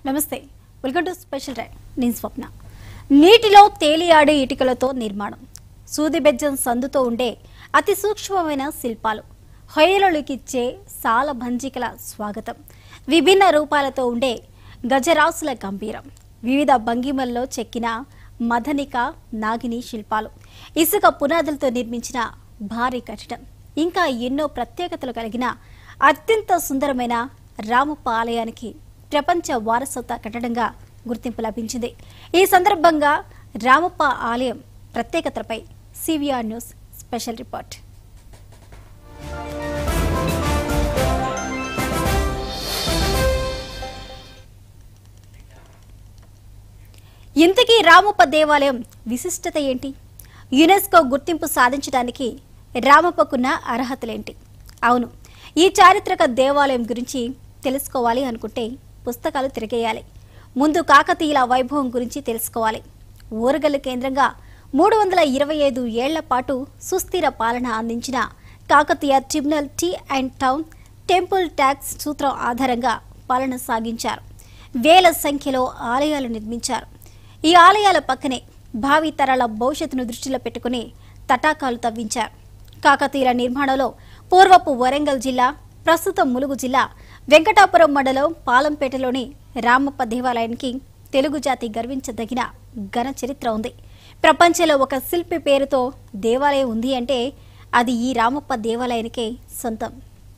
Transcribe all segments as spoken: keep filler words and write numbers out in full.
నమస్తే, welcome to special ride. నేను స్వప్న. నీటిలో తేలియాడే ఇటుకలతో నిర్మాణం, సూది బెజ్జం సందుతో ఉండే అతి సూక్ష్మమైన శిల్పాలు, హొయలలోకిచ్చే సాల భంజికల స్వాగతం, విభిన్న రూపాలతో ఉండే గజరాసుల గంభీరం, వివిధ భంగిమల్లో చెక్కిన మదనిక నాగిని శిల్పాలు, ఇసుక పునాదులతో నిర్మించిన భారీ కట్టడం, ఇంకా ఎన్నో ప్రత్యేకతలు కలిగిన అత్యంత సుందరమైన రామప్ప ఆలయానికి ప్రపంచ వారసత్వ కట్టడంగా గుర్తింపు లభించింది. ఈ సందర్భంగా రామప్ప ఆలయం ప్రత్యేకతలపై సివిఆర్ న్యూస్ స్పెషల్ రిపోర్ట్. ఇంతకీ రామప్ప దేవాలయం విశిష్టత ఏంటి? యునెస్కో గుర్తింపు సాధించడానికి రామప్పకున్న అర్హతలేంటి? అవును, ఈ చారిత్రక దేవాలయం గురించి తెలుసుకోవాలి అనుకుంటే పుస్తకాలు తిరిగేయాలి. ముందు కాకతీయుల వైభవం గురించి తెలుసుకోవాలి. ఓరుగల్లు కేంద్రంగా మూడు వందల ఇరవై ఐదు ఏళ్ల పాటు సుస్థిర పాలన అందించిన Kakatiya tribunal T and town temple tax సూత్రం ఆధారంగా పాలన సాగించారు. వేల సంఖ్యలో ఆలయాలు నిర్మించారు. ఈ ఆలయాల పక్కనే భావి తరాల భవిష్యత్తును దృష్టిలో పెట్టుకుని తటాకాలు తవ్వించారు. కాకతీయుల నిర్మాణంలో పూర్వపు వరంగల్ జిల్లా, ప్రస్తుతం ములుగు జిల్లా వెంకటాపురం మండలం పాలంపేటలోని రామప్ప దేవాలయానికి తెలుగు జాతి గర్వించదగిన ఘన చరిత్ర ఉంది. ప్రపంచంలో ఒక శిల్పి పేరుతో దేవాలయం ఉంది అంటే అది ఈ రామప్ప దేవాలయానికే సొంతం.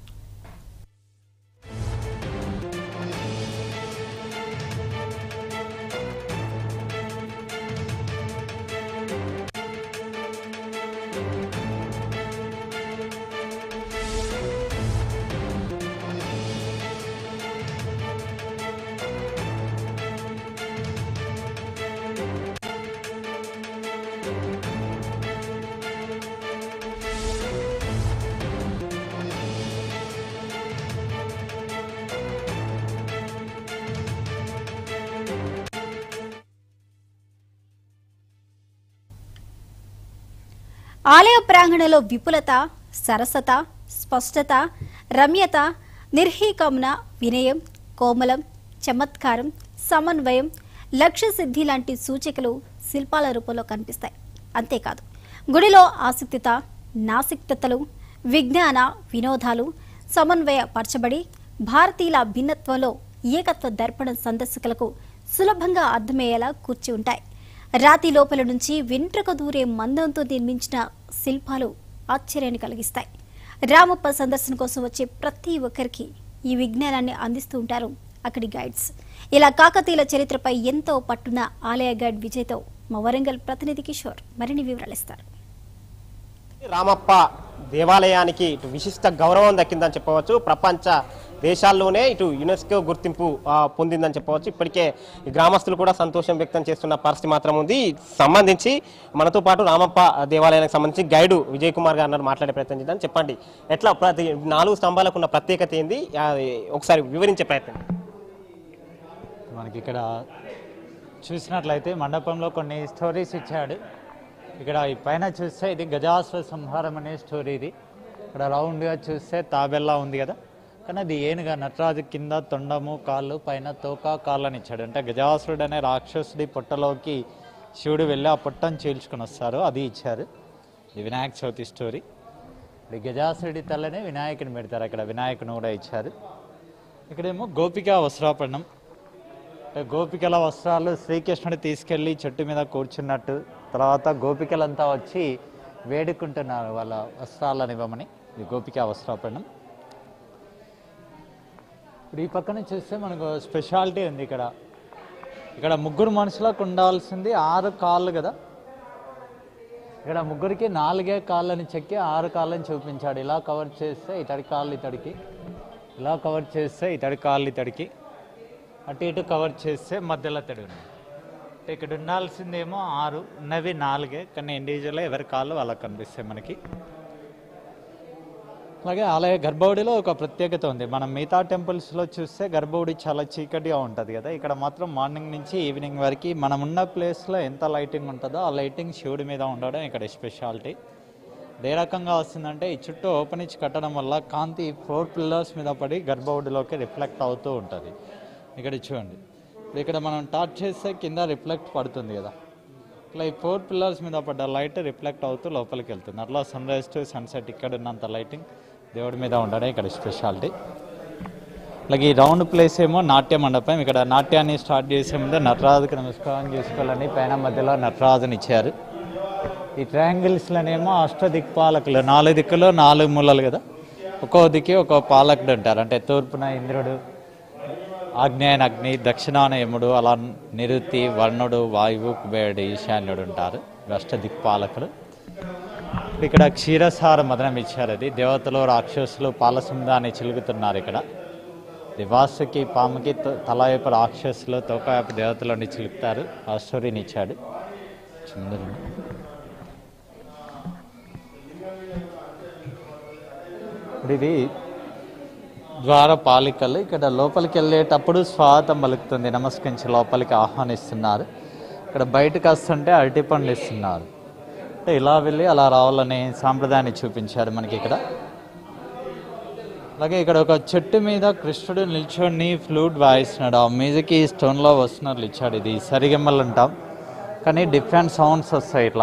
ఆలయ ప్రాంగణంలో విపులత, సరసత, స్పష్టత, రమ్యత, నిర్హీకమున, వినయం, కోమలం, చమత్కారం, సమన్వయం, లక్ష్య సిద్ధి లాంటి సూచికలు శిల్పాల రూపంలో కనిపిస్తాయి. అంతేకాదు, గుడిలో ఆసక్తిత, నాసిక్తతలు, విజ్ఞాన వినోదాలు సమన్వయ పరచబడి భారతీయుల భిన్నత్వంలో ఏకత్వ దర్పణం సందర్శకులకు సులభంగా అర్థమయ్యేలా కూర్చి ఉంటాయి. రాతి లోపల నుంచి వెంట్రుక దూరే మందంతో నిర్మించిన శిల్పాలు ఆశ్చర్యాన్ని కలిగిస్తాయి. రామప్ప సందర్శన కోసం వచ్చే ప్రతి ఒక్కరికి ఈ విజ్ఞానాన్ని అందిస్తూ ఉంటారు అక్కడి గైడ్స్. ఇలా కాకతీయుల చరిత్రపై ఎంతో పట్టున్న ఆలయ గైడ్ విజయ్తో మా వరంగల్ ప్రతినిధి కిషోర్ మరిన్ని వివరాలు ఇస్తారు. రామప్ప దేవాలయానికి ఇటు విశిష్ట గౌరవం దక్కిందని చెప్పవచ్చు. ప్రపంచ దేశాల్లోనే ఇటు యునెస్కో గుర్తింపు పొందిందని చెప్పవచ్చు. ఇప్పటికే గ్రామస్తులు కూడా సంతోషం వ్యక్తం చేస్తున్న పరిస్థితి మాత్రం ఉంది. సంబంధించి మనతో పాటు రామప్ప దేవాలయానికి సంబంధించి గైడు విజయ్ కుమార్ గారు మాట్లాడే ప్రయత్నం చేద్దాం. చెప్పండి, ఎట్లా ప్రతి నాలుగు స్తంభాలకు ఉన్న ప్రత్యేకత ఏంది, ఒకసారి వివరించే ప్రయత్నం. మనకి ఇక్కడ చూసినట్లయితే మండపంలో కొన్ని స్టోరీస్ ఇచ్చాడు. ఇక్కడ ఈ పైన చూస్తే ఇది గజాసుర సంహారం అనే స్టోరీ. ఇది ఇక్కడ రౌండ్గా చూస్తే తాబెల్లా ఉంది కదా, కానీ అది ఏనుగా నటరాజు కింద తొండము కాళ్ళు, పైన తోక కాళ్ళని ఇచ్చాడు. అంటే గజాసురుడు అనే రాక్షసుడి పొట్టలోకి శివుడు వెళ్ళి ఆ పొట్టను చీల్చుకొని వస్తారు, అది ఇచ్చారు. ఇది వినాయక చవితి స్టోరీ. ఇప్పుడు గజాసురుడి తల్లనే వినాయకుని పెడతారు, అక్కడ వినాయకుని కూడా ఇచ్చారు. ఇక్కడేమో గోపికా వస్త్రాపరణం, అంటే గోపికల వస్త్రాలు శ్రీకృష్ణుడు తీసుకెళ్ళి చెట్టు మీద కూర్చున్నట్టు, తర్వాత గోపికలంతా వచ్చి వేడుకుంటున్నారు వాళ్ళ వస్త్రాలను ఇవ్వమని. ఇది గోపికా వస్త్రాపరణం. ఇప్పుడు ఈ పక్కన చూస్తే మనకు స్పెషాలిటీ ఉంది. ఇక్కడ ఇక్కడ ముగ్గురు మనుషులకు ఉండాల్సింది ఆరు కాళ్ళు కదా, ఇక్కడ ముగ్గురికి నాలుగే కాళ్ళని చెక్కి ఆరు కాళ్ళని చూపించాడు. ఇలా కవర్ చేస్తే ఇతడి కాళ్ళు ఇతడికి, ఇలా కవర్ చేస్తే ఇతడి కాళ్ళు ఇతడికి, అటు ఇటు కవర్ చేస్తే మధ్యలో తడి ఉంది. అంటే ఇక్కడ ఉండాల్సిందేమో ఆరు, ఉన్నవి నాలుగే, కానీ ఇండివిజువల్గా ఎవరి కాళ్ళు వాళ్ళకి కనిపిస్తాయి మనకి. అలాగే ఆలయ గర్భగుడిలో ఒక ప్రత్యేకత ఉంది. మనం మిగతా టెంపుల్స్లో చూస్తే గర్భగుడి చాలా చీకటిగా ఉంటుంది కదా, ఇక్కడ మాత్రం మార్నింగ్ నుంచి ఈవినింగ్ వరకు మనం ఉన్న ప్లేస్లో ఎంత లైటింగ్ ఉంటుందో ఆ లైటింగ్ శివుడి మీద ఉండడం ఇక్కడ స్పెషాలిటీ. ఏ రకంగా వస్తుందంటే ఈ చుట్టూ ఓపెన్ ఇచ్చి కట్టడం వల్ల కాంతి ఫోర్ పిల్లర్స్ మీద పడి గర్భగుడిలోకి రిఫ్లెక్ట్ అవుతూ ఉంటుంది. ఇక్కడ చూడండి, ఇక్కడ మనం టార్చ్ చేస్తే కింద రిఫ్లెక్ట్ పడుతుంది కదా, ఇట్లా ఈ ఫోర్ పిల్లర్స్ మీద పడ్డ లైట్ రిఫ్లెక్ట్ అవుతూ లోపలికి వెళ్తుంది. అట్లా సన్ రైజ్ టు సన్సెట్ ఇక్కడ ఉన్నంత లైటింగ్ దేవుడి మీద ఉండడం ఇక్కడ స్పెషాలిటీ. అలాగే ఈ రౌండ్ ప్లేస్ ఏమో నాట్య మండపం. ఇక్కడ నాట్యాన్ని స్టార్ట్ చేసే ముందే నటరాజుకి నమస్కారం చేసుకోవాలని పైన మధ్యలో నటరాజుని ఇచ్చారు. ఈ ట్రయాంగిల్స్లోనేమో అష్టదిక్పాలకులు, నాలుగు దిక్కులో నాలుగు మూలలు కదా, ఒక్కో దిక్కి ఒక్కో పాలకుడు అంటారు. అంటే తూర్పున ఇంద్రుడు, ఆగ్నేయన అగ్ని, దక్షిణాన యముడు, అలా నిరుతి, వర్ణుడు, వాయువు, కుబేరుడు, ఈశాన్యుడు ఉంటారు అష్టదిక్పాలకులు. ఇక్కడ క్షీరసార మదనం ఇచ్చారు. అది దేవతలు రాక్షసులు పాలసుందాన్ని చిలుగుతున్నారు. ఇక్కడ దివాసుకి పాముకి తల వైపు రాక్షసులు, తోక వైపు దేవతలని చిలుపుతారు. ఆ స్టోరీని ఇచ్చాడు చంద్రుని. ఇప్పుడు ఇది ద్వారపాలికలు. ఇక్కడ లోపలికి వెళ్ళేటప్పుడు స్వాగతం పలుకుతుంది, నమస్కరించి లోపలికి ఆహ్వానిస్తున్నారు. ఇక్కడ బయటకు వస్తుంటే అరటి పండ్లు ఇస్తున్నారు. అంటే ఇలా వెళ్ళి అలా రావాలని సాంప్రదాయాన్ని చూపించారు మనకి ఇక్కడ. అలాగే ఇక్కడ ఒక చెట్టు మీద కృష్ణుడు నిల్చొని ఫ్లూట్ వాయిస్తున్నాడు. ఆ మ్యూజిక్ ఈ స్టోన్లో వస్తున్నట్లు ఇచ్చాడు. ఇది సరిగమ్మలు అంటాం, కానీ డిఫరెంట్ సౌండ్స్ వస్తాయి ఇట్లా.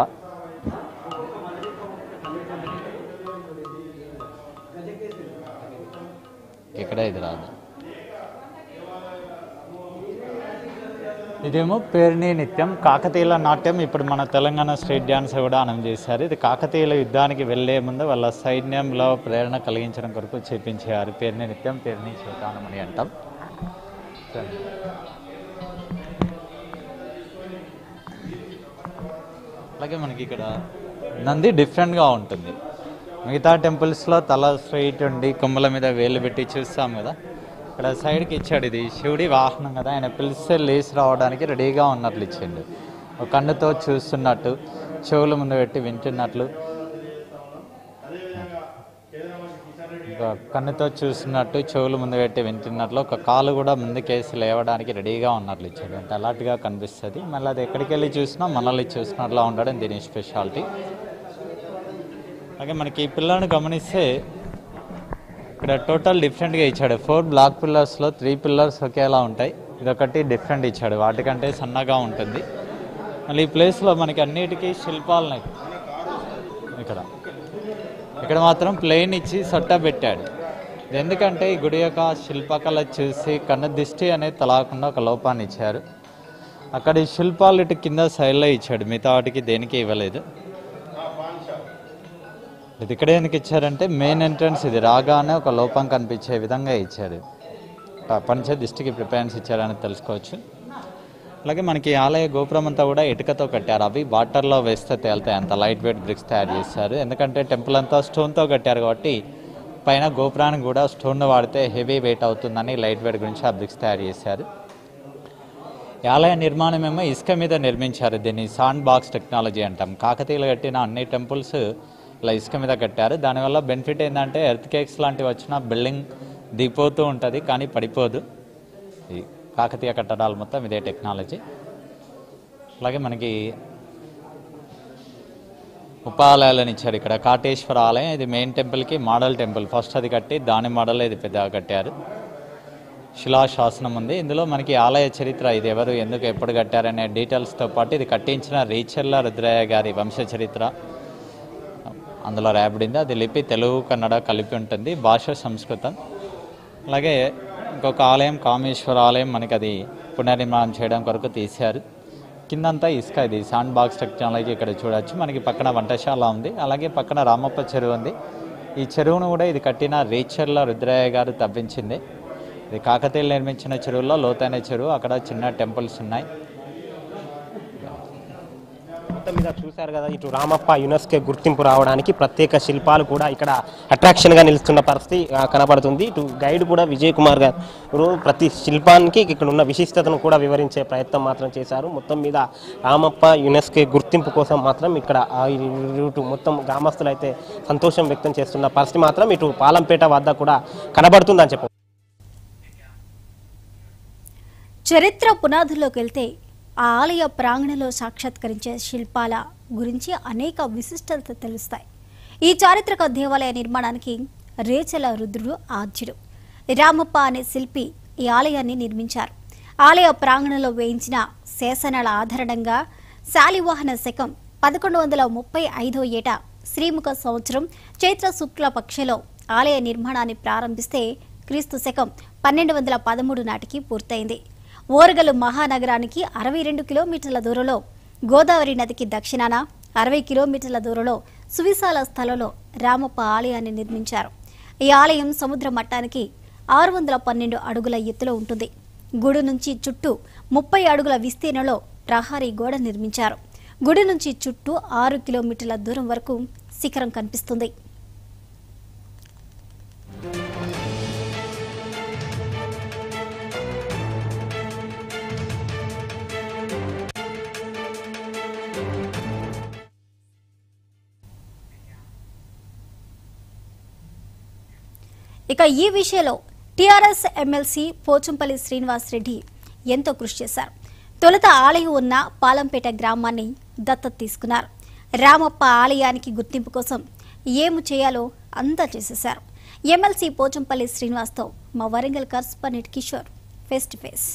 ఇక్కడ ఇది రాదు. ఇదేమో పేర్ని నిత్యం, కాకతీయుల నాట్యం. ఇప్పుడు మన తెలంగాణ స్టేట్ డ్యాన్స్ కూడా అనౌన్స్ చేశారు. ఇది కాకతీయుల యుద్ధానికి వెళ్లే ముందు వాళ్ళ సైన్యంలో ప్రేరణ కలిగించడం కొరకు చేపించారు. పేర్ని నిత్యం, పేర్ని శోతానమని అంటాం. అలాగే మనకి ఇక్కడ నంది డిఫరెంట్గా ఉంటుంది. మిగతా టెంపుల్స్లో తల స్ట్రైట్ ఉండి కొమ్మల మీద వేలు పెట్టి చూస్తాం కదా, ఇక్కడ సైడ్కి ఇచ్చాడు. ఇది శివుడి వాహనం కదా, ఆయన పిలిస్తే లేచి రావడానికి రెడీగా ఉన్నట్లు ఇచ్చిండు. ఒక కన్నుతో చూస్తున్నట్టు, చెవుల ముందు పెట్టి వింటున్నట్లు, ఒక కన్నుతో చూస్తున్నట్టు, చెవుల ముందు పెట్టి వింటున్నట్లు, ఒక కాలు కూడా ముందుకేసి లేవడానికి రెడీగా ఉన్నట్లు ఇచ్చాడు. అంటే అలాంటిగా కనిపిస్తుంది. మళ్ళీ అది ఎక్కడికి వెళ్ళి చూసినా మనల్ని చూసినట్లా ఉండడం దీని స్పెషాలిటీ. అలాగే మనకి ఈ పిల్లర్ని గమనిస్తే ఇక్కడ టోటల్ డిఫరెంట్గా ఇచ్చాడు. ఫోర్ బ్లాక్ పిల్లర్స్లో త్రీ పిల్లర్స్ ఒకేలా ఉంటాయి, ఇదొకటి డిఫరెంట్ ఇచ్చాడు, వాటికంటే సన్నగా ఉంటుంది. మళ్ళీ ఈ ప్లేస్లో మనకి అన్నిటికీ శిల్పాలు ఇక్కడ ఇక్కడ మాత్రం ప్లెయిన్ ఇచ్చి సొట్ట పెట్టాడు. ఎందుకంటే ఈ గుడి యొక్క శిల్పకళ చూసి కన్ను దిష్టి అనేది తలాకుండా ఒక లోపాన్ని ఇచ్చారు. అక్కడ ఈ శిల్పాలు ఇటు కింద సైడ్లో ఇచ్చాడు, మిగతా వాటికి దేనికి ఇవ్వలేదు. ఇది ఇక్కడ ఎందుకు ఇచ్చారంటే మెయిన్ ఎంట్రన్స్ ఇది రాగానే ఒక లోపం కనిపించే విధంగా ఇచ్చారు. పంచ దిష్టికి ప్రిపేరెన్స్ ఇచ్చారని తెలుసుకోవచ్చు. అలాగే మనకి ఆలయ గోపురం అంతా కూడా ఇటుకతో కట్టారు. అవి వాటర్లో వేస్తే తేలుతాయి, అంత లైట్ వెయిట్ బ్రిక్స్ తయారు చేశారు. ఎందుకంటే టెంపుల్ అంతా స్టోన్తో కట్టారు కాబట్టి పైన గోపురానికి కూడా స్టోన్ వాడితే హెవీ వెయిట్ అవుతుందని లైట్ వెయిట్ గురించి ఆ బ్రిక్స్ తయారు చేశారు. ఈ ఆలయ నిర్మాణం ఏమో ఇసుక మీద నిర్మించారు. దీన్ని సాండ్ బాక్స్ టెక్నాలజీ అంటాం. కాకతీయులు కట్టిన అన్ని టెంపుల్స్ ఇలా ఇసుక మీద కట్టారు. దానివల్ల బెనిఫిట్ ఏంటంటే ఎర్త్ కేక్స్ లాంటివి వచ్చిన బిల్డింగ్ దిగిపోతూ ఉంటుంది కానీ పడిపోదు. ఈ కాకతీయ కట్టడాలు మొత్తం ఇదే టెక్నాలజీ. అలాగే మనకి ఉపాలయాలను ఇచ్చారు. ఇక్కడ కాటేశ్వర ఆలయం, ఇది మెయిన్ టెంపుల్కి మోడల్ టెంపుల్. ఫస్ట్ అది కట్టి దాని మోడల్ ఇది పెద్దగా కట్టారు. శిలాశాసనం ఉంది. ఇందులో మనకి ఆలయ చరిత్ర, ఇది ఎవరు ఎందుకు ఎప్పుడు కట్టారనే డీటెయిల్స్తో పాటు ఇది కట్టించిన రీచెర్ల రుద్రయ్య గారి వంశ చరిత్ర అందులో రాయబడింది. అది లిపి తెలుగు కన్నడ కలిపి ఉంటుంది, భాష సంస్కృతం. అలాగే ఇంకొక ఆలయం కామేశ్వర ఆలయం మనకి అది పునర్నిర్మాణం చేయడం కొరకు తీశారు. కిందంతా ఇసుక, ఇది శాండ్ బాక్స్ టెక్నాలజీ ఇక్కడ చూడొచ్చు. మనకి పక్కన వంటశాల ఉంది, అలాగే పక్కన రామప్ప చెరువు ఉంది. ఈ చెరువును కూడా ఇది కట్టిన రీచెర్ల రుద్రయ్య గారు తవ్వించింది. ఇది కాకతీయులు నిర్మించిన చెరువులో లోతైన చెరువు, అక్కడ చిన్న టెంపుల్స్ ఉన్నాయి. మొత్తం మీద చూశారు కదా, ఇటు రామప్ప యునెస్కో గుర్తింపు రావడానికి ప్రత్యేక శిల్పాలు కూడా ఇక్కడ అట్రాక్షన్గా నిలుస్తున్న పరిస్థితి కనబడుతుంది. ఇటు గైడ్ కూడా విజయ్ కుమార్ గారు ప్రతి శిల్పానికి ఇక్కడ ఉన్న విశిష్టతను కూడా వివరించే ప్రయత్నం మాత్రం చేశారు. మొత్తం మీద రామప్ప యునెస్కో గుర్తింపు కోసం మాత్రం ఇక్కడ ఇటు మొత్తం గ్రామస్తులు అయితే సంతోషం వ్యక్తం చేస్తున్న పరిస్థితి మాత్రం ఇటు పాలంపేట వద్ద కూడా కనబడుతుందని చెప్పు. చరిత్ర పునాదుల్లోకి వెళ్తే ఆ ఆలయ ప్రాంగణంలో సాక్షాత్కరించే శిల్పాల గురించి అనేక విశిష్టత తెలుస్తాయి. ఈ చారిత్రక దేవాలయ నిర్మాణానికి రేచల రుద్రుడు ఆద్యుడు. రామప్ప అనే శిల్పి ఈ ఆలయాన్ని నిర్మించారు. ఆలయ ప్రాంగణంలో వేయించిన శాసనాల ఆధారంగా శాలివాహన శకం పదకొండు వందల ముప్పై ఐదో ఏట శ్రీముఖ సంవత్సరం చైత్ర శుక్ల పక్షలో ఆలయ నిర్మాణాన్ని ప్రారంభిస్తే క్రీస్తు శకం పన్నెండు వందల పదమూడు నాటికి పూర్తయింది. ఓరగలు మహానగరానికి అరవై రెండు కిలోమీటర్ల దూరంలో, గోదావరి నదికి దక్షిణాన అరవై కిలోమీటర్ల దూరంలో సువిశాల స్థలంలో రామప్ప ఆలయాన్ని నిర్మించారు. ఈ ఆలయం సముద్ర మట్టానికి ఆరు వందల పన్నెండు అడుగుల ఎత్తులో ఉంటుంది. గుడి నుంచి చుట్టూ ముప్పై అడుగుల విస్తీర్ణంలో ప్రహారీ గోడ నిర్మించారు. గుడి నుంచి చుట్టూ ఆరు కిలోమీటర్ల దూరం వరకు శిఖరం కనిపిస్తుంది. ఇక ఈ విషయంలో టీఆర్ఎస్ ఎమ్మెల్సీ పోచంపల్లి శ్రీనివాస్ రెడ్డి ఎంతో కృషి చేశారు. తొలుత ఆలయం ఉన్న పాలంపేట గ్రామాన్ని దత్తత తీసుకున్నారు. రామప్ప ఆలయానికి గుర్తింపు కోసం ఏమి చేయాలో అంతా చేసేశారు. ఎమ్మెల్సీ పోచంపల్లి శ్రీనివాస్తో మా Warangal correspondent Kishore face to face.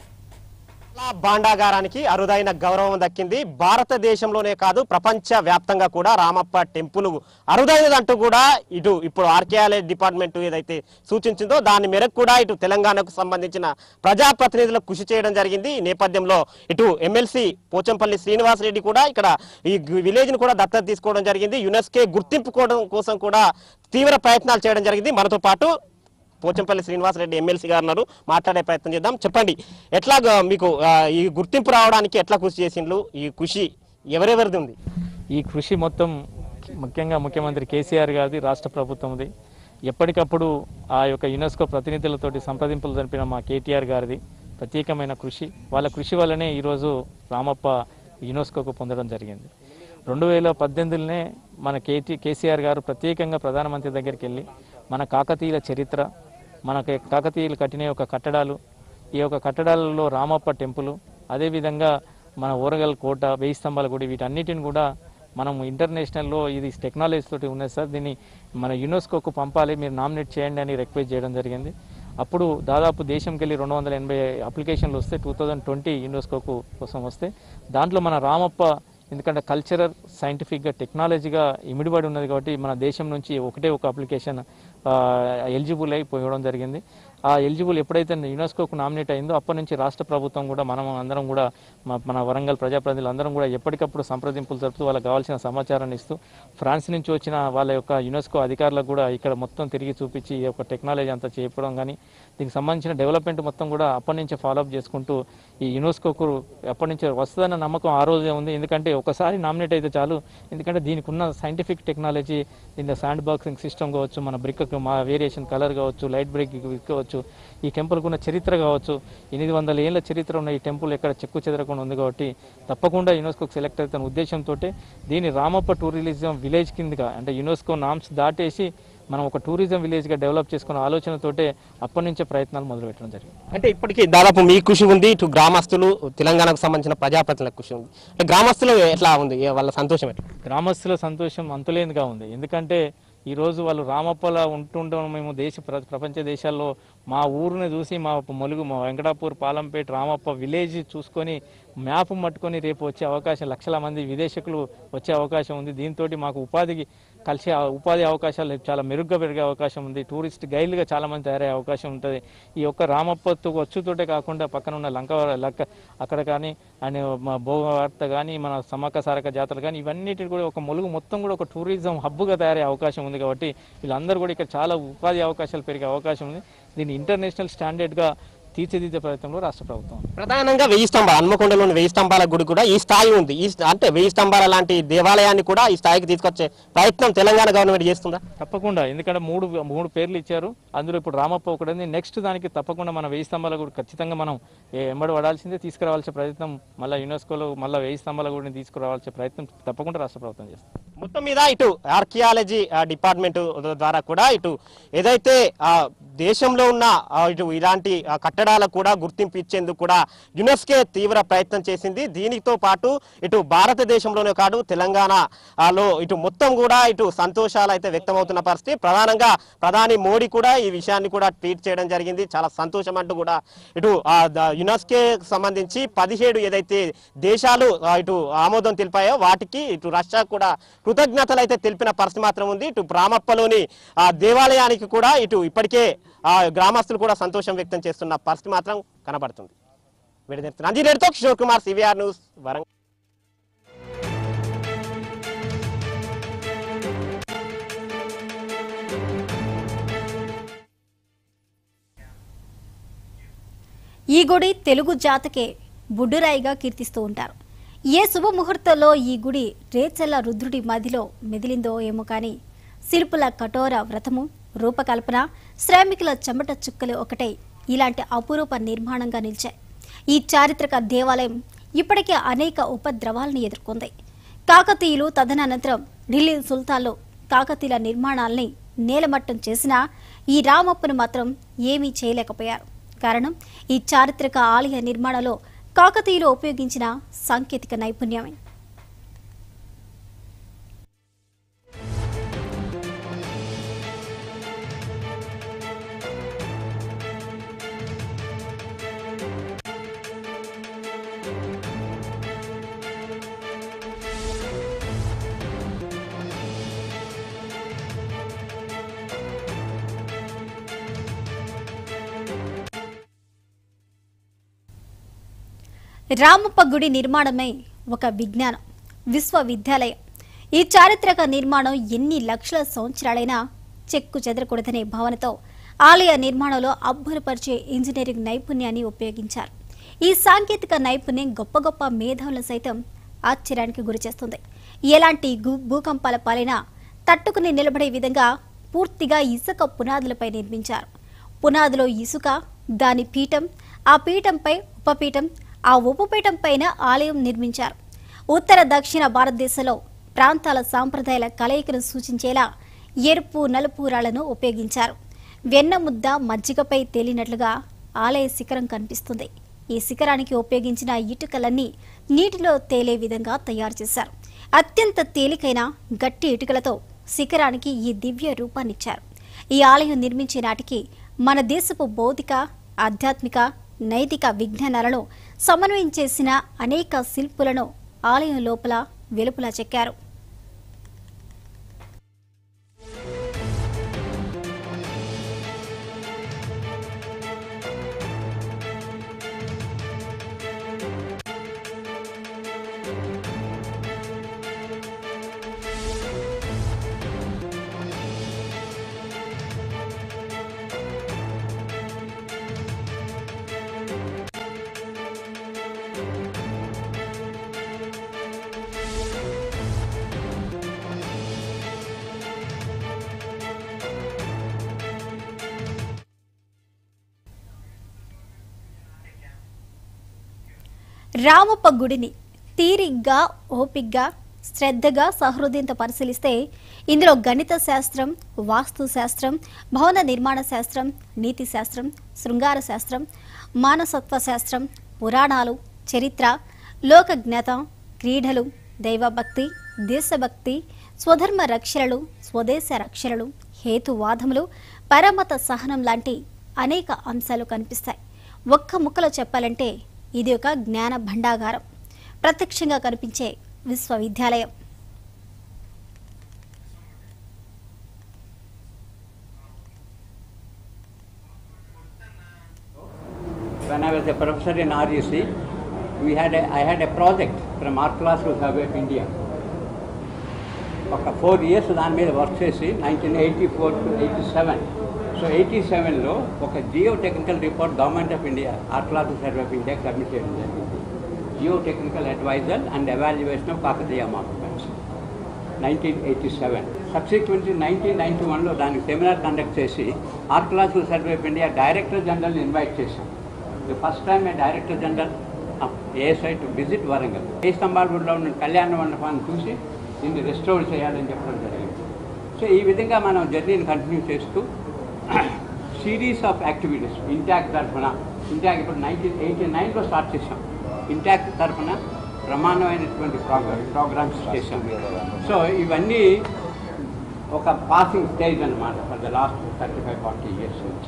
భాండాగారానికి అరుదైన గౌరవం దక్కింది. భారతదేశంలోనే కాదు ప్రపంచ వ్యాప్తంగా కూడా రామప్ప టెంపుల్ అరుదైనదంటూ కూడా ఇటు ఇప్పుడు ఆర్కియాలజీ డిపార్ట్మెంట్ ఏదైతే సూచించిందో దాని మేరకు కూడా ఇటు తెలంగాణకు సంబంధించిన ప్రజాప్రతినిధులకు కృషి చేయడం జరిగింది. ఈ నేపథ్యంలో ఇటు ఎమ్మెల్సీ పోచంపల్లి శ్రీనివాస్ రెడ్డి కూడా ఇక్కడ ఈ విలేజ్ ను కూడా దత్తత తీసుకోవడం జరిగింది. యునెస్కో గుర్తింపు కోసం కూడా తీవ్ర ప్రయత్నాలు చేయడం జరిగింది. మనతో పాటు పోచంపల్లి శ్రీనివాస్ రెడ్డి ఎమ్మెల్సీ గారు ఉన్నారు, మాట్లాడే ప్రయత్నం చేద్దాం. చెప్పండి, ఎట్లా మీకు ఈ గుర్తింపు రావడానికి ఎట్లా కృషి చేసిండ్రు? ఈ కృషి ఎవరెవరిది ఉంది? ఈ కృషి మొత్తం ముఖ్యంగా ముఖ్యమంత్రి కేసీఆర్ గారిది, రాష్ట్ర ప్రభుత్వంది. ఎప్పటికప్పుడు ఆ యొక్క యునెస్కో ప్రతినిధులతోటి సంప్రదింపులు జరిపిన మా కేటీఆర్ గారిది ప్రత్యేకమైన కృషి. వాళ్ళ కృషి వల్లనే ఈరోజు రామప్ప యునెస్కోకు పొందడం జరిగింది. రెండు వేల పద్దెనిమిదిలోనే మన కేటీ కేసీఆర్ గారు ప్రత్యేకంగా ప్రధానమంత్రి దగ్గరికి వెళ్ళి మన కాకతీయుల చరిత్ర, మన కాకతీయులు కట్టిన యొక్క కట్టడాలు, ఈ యొక్క కట్టడాలలో రామప్ప టెంపుల్, అదేవిధంగా మన ఓరగల్ కోట, వెయ్యి స్తంభాల గుడి, వీటన్నిటిని కూడా మనం ఇంటర్నేషనల్లో ఇది టెక్నాలజీ తోటి ఉన్నది సార్, దీన్ని మన యునెస్కోకు పంపాలి, మీరు నామినేట్ చేయండి అని రిక్వెస్ట్ చేయడం జరిగింది. అప్పుడు దాదాపు దేశంకి వెళ్ళి రెండు వందల ఎనభై అప్లికేషన్లు వస్తే టూ థౌజండ్ ట్వంటీ యునెస్కోకు కోసం వస్తే దాంట్లో మన రామప్ప ఎందుకంటే కల్చరల్ సైంటిఫిక్గా టెక్నాలజీగా ఇమిడిపడి ఉన్నది కాబట్టి మన దేశం నుంచి ఒకటే ఒక అప్లికేషన్ ఎలిజిబుల్ అయిపోవడం జరిగింది. ఆ ఎలిజిబుల్ ఎప్పుడైతే యునెస్కోకు నామినేట్ అయిందో అప్పటి నుంచి రాష్ట్ర ప్రభుత్వం కూడా మనం అందరం కూడా మన వరంగల్ ప్రజాప్రతినిధులు అందరం కూడా ఎప్పటికప్పుడు సంప్రదింపులు జరుపుతూ వాళ్ళకి కావాల్సిన సమాచారాన్ని ఇస్తూ ఫ్రాన్స్ నుంచి వచ్చిన వాళ్ళ యొక్క యునెస్కో అధికారులకు కూడా ఇక్కడ మొత్తం తిరిగి చూపించి ఈ యొక్క టెక్నాలజీ అంతా చేయడం కానీ దీనికి సంబంధించిన డెవలప్మెంట్ మొత్తం కూడా అప్పటి నుంచి ఫాలోఅప్ చేసుకుంటూ ఈ యునెస్కోకు అప్పటి నుంచి వస్తుందన్న నమ్మకం ఆ రోజే ఉంది. ఎందుకంటే ఒకసారి నామినేట్ అయితే చాలు, ఎందుకంటే దీనికి ఉన్న సైంటిఫిక్ టెక్నాలజీ, దీని శాండ్ బాక్సింగ్ సిస్టమ్ కావచ్చు, మన బ్రిక్ మా వేరియేషన్ కలర్ కావచ్చు, లైట్ బ్రేక్ కావచ్చు, ఈ టెంపుల్కు ఉన్న చరిత్ర కావచ్చు, ఎనిమిది వందల ఏళ్ళ చరిత్ర ఉన్న ఈ టెంపుల్ ఎక్కడ చెక్కు చెదరకుండా ఉంది కాబట్టి తప్పకుండా యునెస్కోకి సెలెక్ట్ అవుతున్న ఉద్దేశంతో దీన్ని రామప్ప టూరిజం విలేజ్ కిందగా అంటే యునెస్కో నామ్స్ దాటేసి మనం ఒక టూరిజం విలేజ్గా డెవలప్ చేసుకున్న ఆలోచనతోటే అప్పటి నుంచే ప్రయత్నాలు మొదలుపెట్టడం జరిగింది. అంటే ఇప్పటికీ దాదాపు మీ కృషి ఉంది, ఇటు గ్రామస్తులు తెలంగాణకు సంబంధించిన ప్రజాప్రతినిధుల కృషి ఉంది. అంటే గ్రామస్తులు ఎట్లా ఉంది, వాళ్ళ సంతోషం ఎట్లా? గ్రామస్తుల సంతోషం అంతులేనిగా ఉంది. ఎందుకంటే ఈరోజు వాళ్ళు రామప్పలా ఉంటుండడం, మేము దేశ ప్రపంచ దేశాల్లో మా ఊరిని చూసి మా మొలుగు మా వెంకటాపూర్ పాలంపేట రామప్ప విలేజ్ చూసుకొని మ్యాప్ మట్టుకొని రేపు వచ్చే అవకాశం, లక్షల మంది విదేశీకులు వచ్చే అవకాశం ఉంది. దీంతో మాకు ఉపాధికి కలిసి ఉపాధి అవకాశాలు చాలా మెరుగ్గా పెరిగే అవకాశం ఉంది. టూరిస్ట్ గైడ్లుగా చాలామంది తయారయ్యే అవకాశం ఉంటుంది. ఈ యొక్క రామప్పతో వచ్చుతోటే కాకుండా పక్కన ఉన్న లంక లక్క అక్కడ కానీ అండ్ భోగవార్త కానీ మన సమ్మక్క సారక జాతర కానీ ఇవన్నిటి కూడా ఒక మొలుగు మొత్తం కూడా ఒక టూరిజం హబ్గా తయారయ్యే అవకాశం ఉంది. కాబట్టి వీళ్ళందరూ కూడా ఇక్కడ చాలా ఉపాధి అవకాశాలు పెరిగే అవకాశం ఉంది. దీన్ని ఇంటర్నేషనల్ స్టాండర్డ్గా తీర్చిదిద్దే ప్రయత్నంలో రాష్ట్ర ప్రభుత్వం ప్రధానంగా వెయ్యి స్తంభాలు హన్మకొండలోని వెయ్యి స్తంభాల గుడి కూడా ఈ స్థాయి ఉంది. ఈ అంటే వెయ్యి స్తంభాల లాంటి దేవాలయాన్ని కూడా ఈ స్థాయికి తీసుకొచ్చే ప్రయత్నం తెలంగాణ గవర్నమెంట్ చేస్తుందా? తప్పకుండా, ఎందుకంటే మూడు మూడు పేర్లు ఇచ్చారు, అందులో ఇప్పుడు రామప్ప ఒకటి. నెక్స్ట్ దానికి తప్పకుండా మన వెయ్యి స్తంభాల గుడి ఖచ్చితంగా మనం ఎంబడి పడాల్సిందే, తీసుకురావాల్సిన ప్రయత్నం మళ్ళీ యునెస్కోలో మళ్ళీ వెయ్యి స్తంభాల గుడిని తీసుకురావాల్సిన ప్రయత్నం తప్పకుండా రాష్ట్ర ప్రభుత్వం చేస్తుంది. మొత్తం మీద ఇటు ఆర్కియాలజీ డిపార్ట్మెంట్ ద్వారా కూడా ఇటు ఏదైతే దేశంలో ఉన్న ఇటు ఇలాంటి కట్టడాలకు కూడా గుర్తింపు ఇచ్చేందుకు కూడా యునెస్కో తీవ్ర ప్రయత్నం చేసింది. దీనితో పాటు ఇటు భారతదేశంలోనే కాదు తెలంగాణలో ఇటు మొత్తం కూడా ఇటు సంతోషాలు అయితే వ్యక్తమవుతున్న పరిస్థితి. ప్రధానంగా ప్రధాని మోడీ కూడా ఈ విషయాన్ని కూడా ట్వీట్ చేయడం జరిగింది. చాలా సంతోషం అంటూ కూడా ఇటు యునెస్కోకి సంబంధించి పదిహేడు ఏదైతే దేశాలు ఇటు ఆమోదం తెలిపాయో వాటికి ఇటు రష్యా కూడా కృతజ్ఞతలు అయితే తెలిపిన పరిస్థితి మాత్రం ఉంది. ఇటు రామప్పలోని ఆ దేవాలయానికి కూడా ఇటు ఇప్పటికే ఆ గ్రామస్తులు కూడా సంతోషం వ్యక్తం చేస్తున్న పరిస్థితి మాత్రం కనబడుతుంది. నందిరేడుతో కిషోర్ కుమార్, సివిఆర్ న్యూస్, వరంగల్. ఈ గుడి తెలుగు జాతికే బుడ్డురాయిగా కీర్తిస్తూ ఉంటారు. ఏ శుభముహూర్తంలో ఈ గుడి రేచల్ల రుద్రుడి మదిలో మెదిలిందో ఏమో కానీ శిల్పుల కఠోర వ్రతము, రూపకల్పన, శ్రామికుల చెమట చుక్కలు ఒకటై ఇలాంటి అపురూప నిర్మాణంగా నిలిచాయి. ఈ చారిత్రక దేవాలయం ఇప్పటికే అనేక ఉపద్రవాలను ఎదుర్కొంది. కాకతీయులు తదనంతరం ఢిల్లీ సుల్తాన్లు కాకతీయుల నిర్మాణాలని నేలమట్టం చేసినా ఈ రామప్పను మాత్రం ఏమీ చేయలేకపోయారు. కారణం ఈ చారిత్రక ఆలయ నిర్మాణంలో కాకతీయులు ఉపయోగించిన సాంకేతిక నైపుణ్యమే. రామప్ప గుడి నిర్మాణమే ఒక విజ్ఞానం, విశ్వవిద్యాలయం. ఈ చారిత్రక నిర్మాణం ఎన్ని లక్షల సంవత్సరాలైనా చెక్కు చెదరకూడదనే భావనతో ఆలయ నిర్మాణంలో అబ్బురపరిచే ఇంజనీరింగ్ నైపుణ్యాన్ని ఉపయోగించారు. ఈ సాంకేతిక నైపుణ్యం గొప్ప గొప్ప మేధావులను సైతం ఆశ్చర్యానికి గురిచేస్తుంది. ఎలాంటి భూకంపాల పాలైనా తట్టుకుని నిలబడే విధంగా పూర్తిగా ఇసుక పునాదులపై నిర్మించారు. పునాదులో ఇసుక, దాని పీఠం, ఆ పీఠంపై ఉపపీఠం, ఆ ఉపపీఠం పైన ఆలయం నిర్మించారు. ఉత్తర దక్షిణ భారతదేశంలో ప్రాంతాల సాంప్రదాయాల కలయికను సూచించేలా ఎరుపు, నలుపు రాళ్లను ఉపయోగించారు. వెన్నముద్ద మజ్జిగపై తేలినట్లుగా ఆలయ శిఖరం కనిపిస్తుంది. ఈ శిఖరానికి ఉపయోగించిన ఇటుకలన్నీ నీటిలో తేలే విధంగా తయారు చేశారు. అత్యంత తేలికైన గట్టి ఇటుకలతో శిఖరానికి ఈ దివ్య రూపాన్నిచ్చారు. ఈ ఆలయం నిర్మించే నాటికి మన దేశపు భౌతిక, ఆధ్యాత్మిక, నైతిక విజ్ఞానాలను సమన్వయం చేసిన అనేక శిల్పులను ఆలయం లోపల వెలుపల చెక్కారు. రామప్ప గుడిని తీరిగ్గా, ఓపిగ్గా, శ్రద్ధగా, సహృదయంతో పరిశీలిస్తే ఇందులో గణిత శాస్త్రం, వాస్తు శాస్త్రం, భవన నిర్మాణ శాస్త్రం, నీతి శాస్త్రం, శృంగార శాస్త్రం, మానసత్వ శాస్త్రం, పురాణాలు, చరిత్ర, లోకజ్ఞాత, క్రీడలు, దైవభక్తి, దేశభక్తి, స్వధర్మ రక్షణలు, స్వదేశ రక్షణలు, హేతువాదములు, పరమత సహనం లాంటి అనేక అంశాలు కనిపిస్తాయి. ఒక్క ముక్కలో చెప్పాలంటే ఇది ఒక జ్ఞాన భండాగారం, ప్రత్యక్షంగా కనిపించే విశ్వవిద్యాలయం. When I was a professor in R U C, we had a, I had a project from Archaeological Survey of India. ఒక ఫోర్ ఇయర్స్ దాని మీద వర్క్ చేసి nineteen eighty four to eighty seven so eighty సెవెన్లో ఒక geo technical report government of India archaeological survey of India submit చేయడం జరిగింది. Geo technical advisor and evaluation of Kakatiya monuments nineteen eighty seven subsequently nineteen ninety వన్లో దానికి seminar conduct చేసి archaeological survey of India director జనరల్ని invite చేశాం. The first time a director general ASI to visit Warangal. ఏ స్తంభాల గుడిలో ఉన్న కళ్యాణ మండపాన్ని చూసి దీన్ని రెస్టోర్ చేయాలని చెప్పడం జరిగింది. సో ఈ విధంగా మనం జర్నీని కంటిన్యూ చేస్తూ సిరీస్ ఆఫ్ యాక్టివిటీస్ ఇంటాక్ట్ తరఫున, ఇంటాక్ట్ ఇప్పుడు నైన్టీన్ ఎయిటీ నైన్లో స్టార్ట్ చేసాం. ఇంటాక్ట్ తరఫున ప్రమాణమైనటువంటి ప్రోగ్రామ్ ప్రోగ్రామ్స్ చేసాం. సో ఇవన్నీ ఒక పాసింగ్ స్టేజ్ అన్నమాట for the last thirty five forty years నుంచి.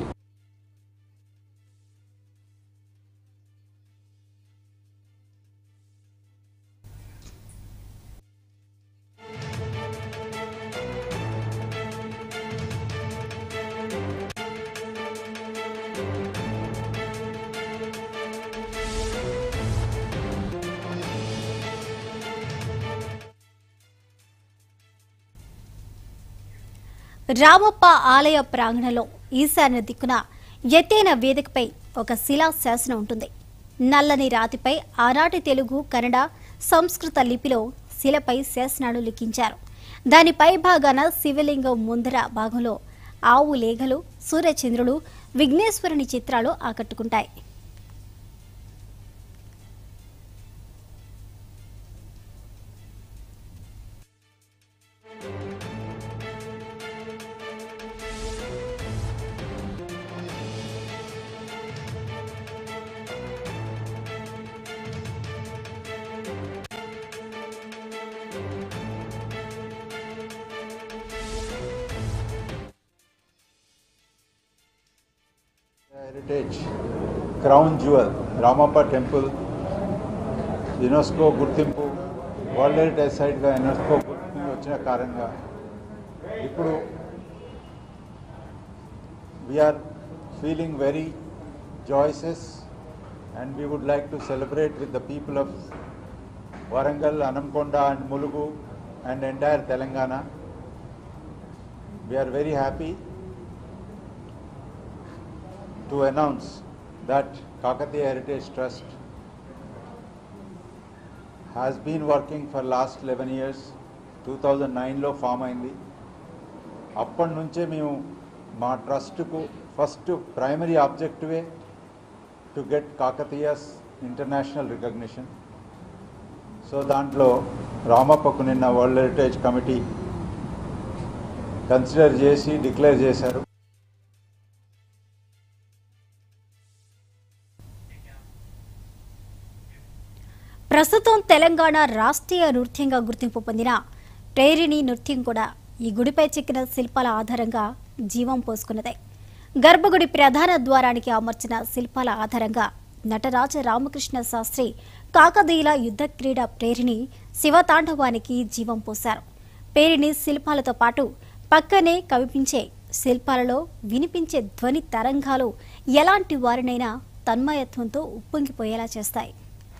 రామప్ప ఆలయ ప్రాంగణంలో ఈశాన్య దిక్కున ఎత్తైన వేదికపై ఒక శిలా శాసనం ఉంటుంది. నల్లని రాతిపై ఆనాటి తెలుగు, కన్నడ, సంస్కృత లిపిలో శిలపై శాసనాలు లిఖించారు. దాని పై భాగాన శివలింగం ముందర భాగంలో ఆవు లేగలు, సూర్యచంద్రులు, విఘ్నేశ్వరుని చిత్రాలు ఆకట్టుకుంటాయి. Heritage crown jewel Ramappa temple UNESCO గుర్తింపు వరల్డ్ హెరిటేజ్ సైట్గా యునెస్కో గుర్తింపు వచ్చిన కారణంగా ఇప్పుడు we are feeling very joyous and we would like to celebrate with the people of Warangal, Hanamkonda and Mulugu and entire Telangana. We are very happy to announce that Kakatiya Heritage Trust has been working for last eleven years. two thousand nine లో form అయింది. అప్పటి నుంచే మేము మా ట్రస్ట్కు first primary ఆబ్జెక్టివే to get Kakatiyas international recognition. So దాంట్లో రామప్పకు నిన్న వరల్డ్ హెరిటేజ్ కమిటీ కన్సిడర్ చేసి డిక్లేర్ చేశారు. ప్రస్తుతం తెలంగాణ రాష్ట్రీయ నృత్యంగా గుర్తింపు పొందిన ప్రేరిణి నృత్యం కూడా ఈ గుడిపై చెక్కిన శిల్పాల ఆధారంగా జీవం పోసుకున్నదే. గర్భగుడి ప్రధాన ద్వారానికి అమర్చిన శిల్పాల ఆధారంగా నటరాజ రామకృష్ణ శాస్త్రి కాకతీయుల యుద్ధ క్రీడ ప్రేరిణి శివతాండవానికి జీవం పోశారు. ప్రేరిణి శిల్పాలతో పాటు పక్కనే కవిపించే శిల్పాలలో వినిపించే ధ్వని తరంగాలు ఎలాంటి వారినైనా తన్మయత్వంతో ఉప్పొంగిపోయేలా చేస్తాయి.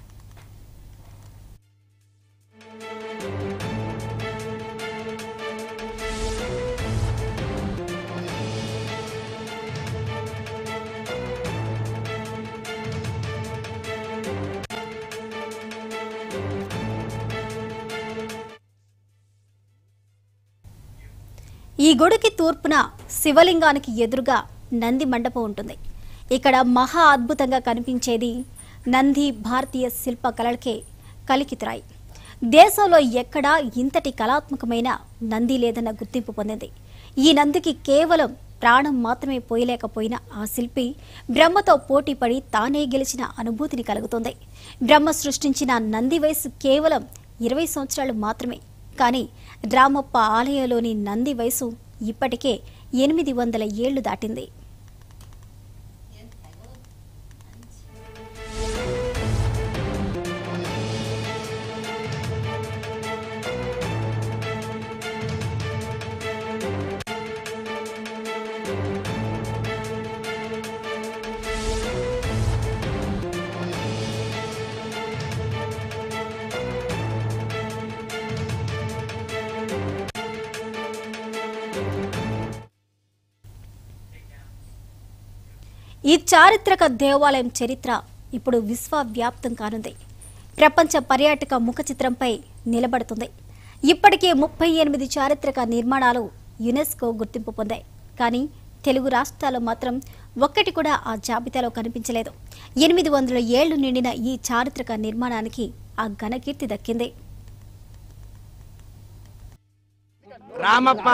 ఈ గుడికి తూర్పున శివలింగానికి ఎదురుగా నంది మండపం ఉంటుంది. ఇక్కడ మహా అద్భుతంగా కనిపించేది నంది భారతీయ శిల్ప కళలకే కలికితురాయి. దేశంలో ఎక్కడా ఇంతటి కళాత్మకమైన నంది లేదన్న గుర్తింపు పొందింది. ఈ నందికి కేవలం ప్రాణం మాత్రమే పోయలేకపోయిన ఆ శిల్పి బ్రహ్మతో పోటీపడి తానే గెలిచిన అనుభూతిని కలుగుతుంది. బ్రహ్మ సృష్టించిన నంది వయసు కేవలం ఇరవై సంవత్సరాలు మాత్రమే. కానీ రామప్ప ఆలయంలోని నంది వయసు ఇప్పటికే ఎనిమిది వందల ఏళ్లు దాటింది. ఈ చారిత్రక దేవాలయం చరిత్ర ఇప్పుడు విశ్వవ్యాప్తం కానుంది. ప్రపంచ పర్యాటక ముఖ చిత్రంపై నిలబడుతుంది. ఇప్పటికే ముప్పై ఎనిమిది చారిత్రక నిర్మాణాలు యునెస్కో గుర్తింపు పొందాయి. కానీ తెలుగు రాష్ట్రాల్లో మాత్రం ఒక్కటి కూడా ఆ జాబితాలో కనిపించలేదు. ఎనిమిది వందల ఏళ్లు నిండిన ఈ చారిత్రక నిర్మాణానికి ఆ ఘనకీర్తి దక్కింది. రామప్ప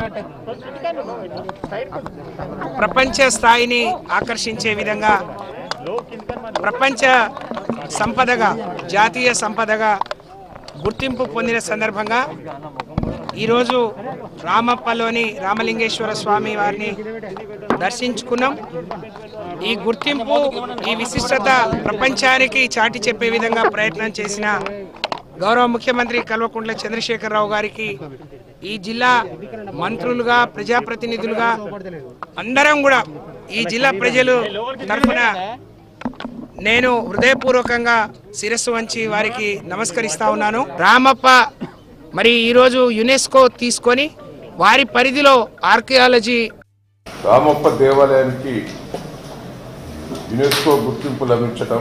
ప్రపంచ స్థాయిని ఆకర్షించే విధంగా ప్రపంచ సంపదగా జాతీయ సంపదగా గుర్తింపు పొందిన సందర్భంగా ఈరోజు రామప్పలోని రామలింగేశ్వర స్వామి వారిని దర్శించుకున్నాం. ఈ గుర్తింపు ఈ విశిష్టత ప్రపంచానికి చాటి చెప్పే విధంగా ప్రయత్నం చేసిన గౌరవ ముఖ్యమంత్రి కల్వకుంట్ల చంద్రశేఖరరావు గారికి ఈ జిల్లా మంత్రులుగా ప్రజాప్రతినిధులుగా అందరం కూడా ఈ జిల్లా ప్రజలు తరఫున నేను హృదయపూర్వకంగా శిరస్సు వంచి వారికి నమస్కరిస్తా ఉన్నాను. రామప్ప మరి ఈరోజు యునెస్కో తీసుకొని వారి పరిధిలో ఆర్కియాలజీ రామప్ప దేవాలయానికి యునెస్కో గుర్తింపు లభించటం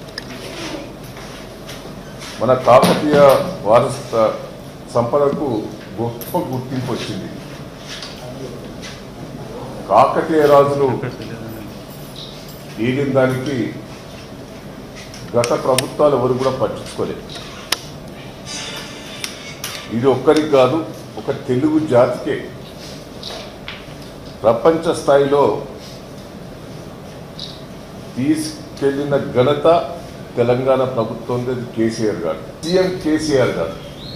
మన కాకతీయ వారసత్వ సంపదకు గొప్ప గుర్తింపు వచ్చింది. కాకతీయ రాజులు ఏలిన దానికి గత ప్రభుత్వాలు ఎవరు కూడా పట్టించుకోలేదు. ఇది ఒక్కరికి కాదు, ఒక తెలుగు జాతికే ప్రపంచ స్థాయిలో తీసుకెళ్లిన ఘనత తెలంగాణ ప్రభుత్వం కేసీఆర్ గారు, సీఎం కేసీఆర్ గారు.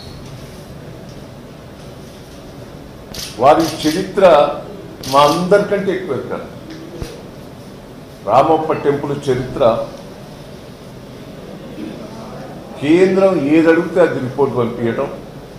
వారి చరిత్ర మా అందరికంటే ఎక్కువ ఎక్కారు. రామప్ప టెంపుల్ చరిత్ర కేంద్రం ఏదడిగితే అది రిపోర్ట్ పంపించడం,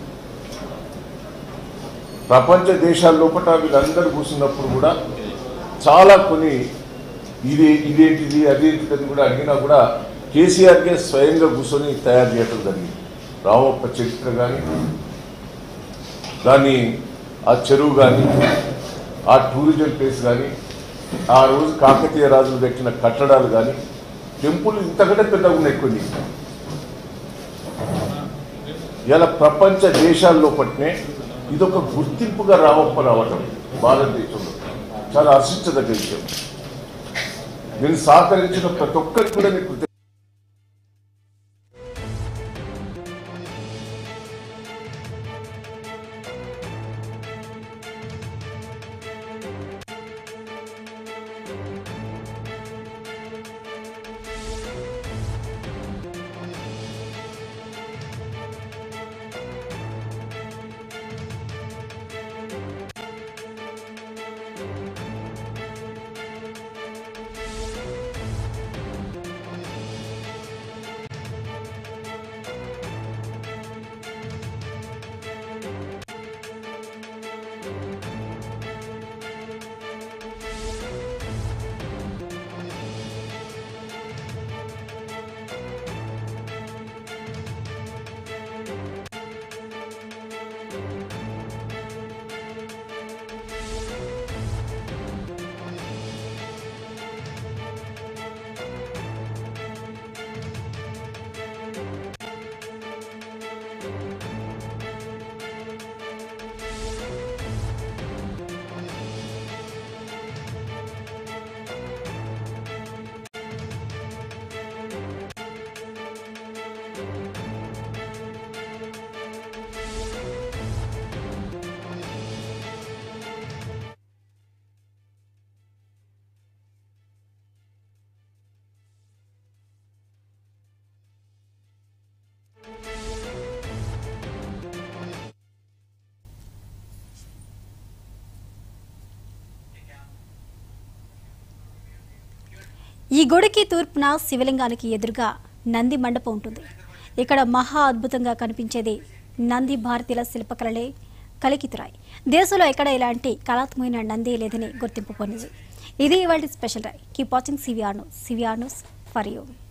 ప్రపంచ దేశాల లోపల వీళ్ళందరూ కూర్చున్నప్పుడు కూడా చాలా కొన్ని ఇది ఇదేంటిది అదేంటిది కూడా అడిగినా కూడా కేసీఆర్కే స్వయంగా కూర్చొని తయారు చేయడం జరిగింది. రామప్ప చరిత్ర కానీ, దాన్ని ఆ చెరువు కానీ, ఆ టూరిజం ప్లేస్ కానీ, ఆ రోజు కాకతీయ రాజులు పెట్టిన కట్టడాలు కానీ, టెంపుల్ ఇంతకంటే పెద్దగా ఉన్నాయి కొన్ని. ఇలా ప్రపంచ దేశాల్లో పట్టినే ఇదొక గుర్తింపుగా రామప్ప రావటం భారతదేశంలో చాలా హర్షించదగ్గ విషయం. నేను సహకరించిన ప్రతి ఒక్కరికి కూడా మీకు ఈ గుడికి తూర్పున శివలింగానికి ఎదురుగా నంది మండపం ఉంటుంది. ఇక్కడ మహా అద్భుతంగా కనిపించేది నంది భారతీయుల శిల్పకళలే కలికితురాయి. దేశంలో ఎక్కడ ఇలాంటి కళాత్మకమైన నంది లేదని గుర్తింపు పొందింది. ఇది ఇవాళ special ride. Keep watching CVR news. CVR news for you.